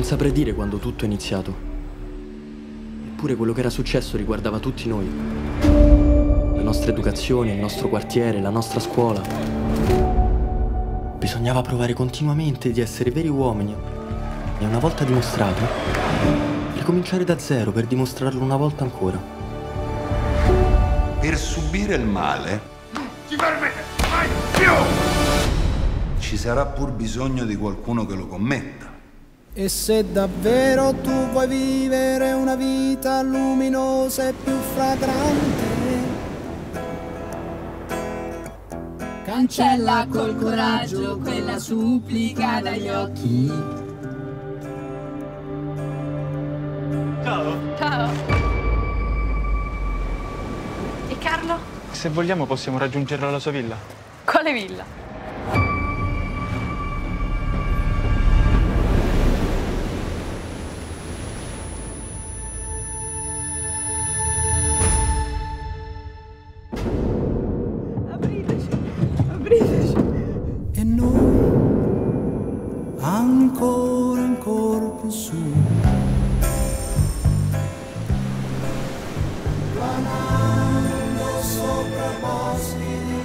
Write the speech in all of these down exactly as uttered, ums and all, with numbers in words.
saprei dire quando tutto è iniziato. Eppure quello che era successo riguardava tutti noi. La nostra educazione, il nostro quartiere, la nostra scuola. Bisognava provare continuamente di essere veri uomini. E una volta dimostrato, ricominciare da zero per dimostrarlo una volta ancora. Per subire il male Ci permette mai più! ci sarà pur bisogno di qualcuno che lo commetta. E se davvero tu vuoi vivere una vita luminosa e più fragrante, cancella col coraggio quella supplica dagli occhi. Ciao. Ciao. E Carlo? Se vogliamo possiamo raggiungerlo alla sua villa. Quale villa? Apriteci, apriteci. e noi ancora, ancora più su. Planando sopra boschi di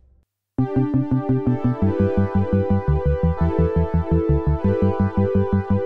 braccia.